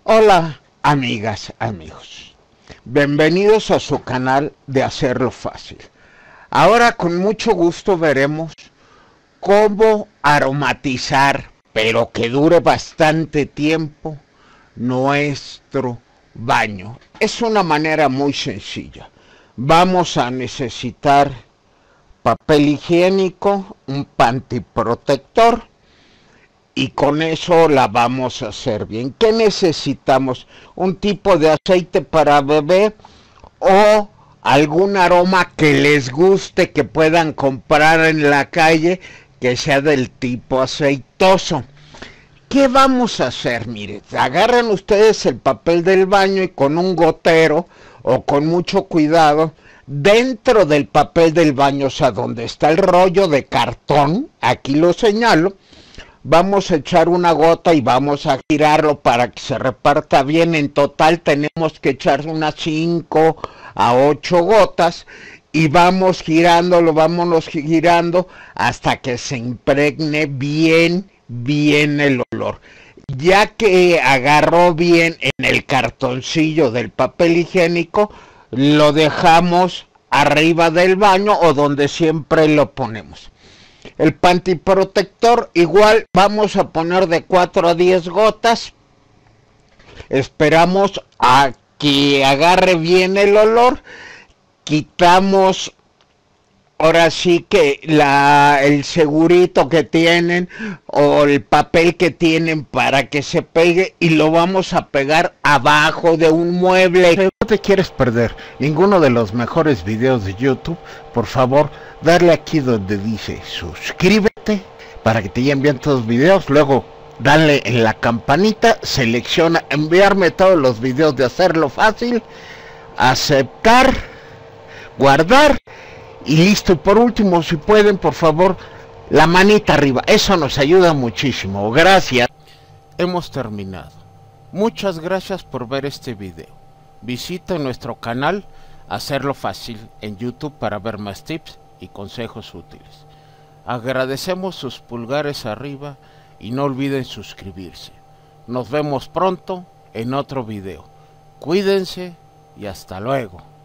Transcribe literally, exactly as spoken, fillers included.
Hola, amigas, amigos. Bienvenidos a su canal de Hacerlo Fácil. Ahora con mucho gusto veremos cómo aromatizar, pero que dure bastante tiempo, nuestro baño. Es una manera muy sencilla. Vamos a necesitar papel higiénico, un panty protector, y con eso la vamos a hacer bien. ¿Qué necesitamos? Un tipo de aceite para bebé o algún aroma que les guste, que puedan comprar en la calle, que sea del tipo aceitoso. ¿Qué vamos a hacer? Miren, agarran ustedes el papel del baño y con un gotero o con mucho cuidado, dentro del papel del baño, o sea, donde está el rollo de cartón, aquí lo señalo, vamos a echar una gota y vamos a girarlo para que se reparta bien. En total tenemos que echar unas cinco a ocho gotas y vamos girándolo, vámonos girando hasta que se impregne bien, bien el olor. Ya que agarró bien en el cartoncillo del papel higiénico, lo dejamos arriba del baño o donde siempre lo ponemos. El panty protector igual vamos a poner de cuatro a diez gotas. Esperamos a que agarre bien el olor. Quitamos ahora sí que la, el segurito que tienen o el papel que tienen para que se pegue y lo vamos a pegar abajo de un mueble. Si no te quieres perder ninguno de los mejores videos de YouTube, por favor, darle aquí donde dice suscríbete para que te lleguen bien todos los videos. Luego dale en la campanita, selecciona enviarme todos los videos de Hacerlo Fácil, aceptar, guardar y listo. Y por último, si pueden, por favor, la manita arriba, eso nos ayuda muchísimo. Gracias. Hemos terminado. Muchas gracias por ver este video. Visita nuestro canal Hacerlo Fácil en YouTube para ver más tips y consejos útiles. Agradecemos sus pulgares arriba y no olviden suscribirse. Nos vemos pronto en otro video. Cuídense y hasta luego.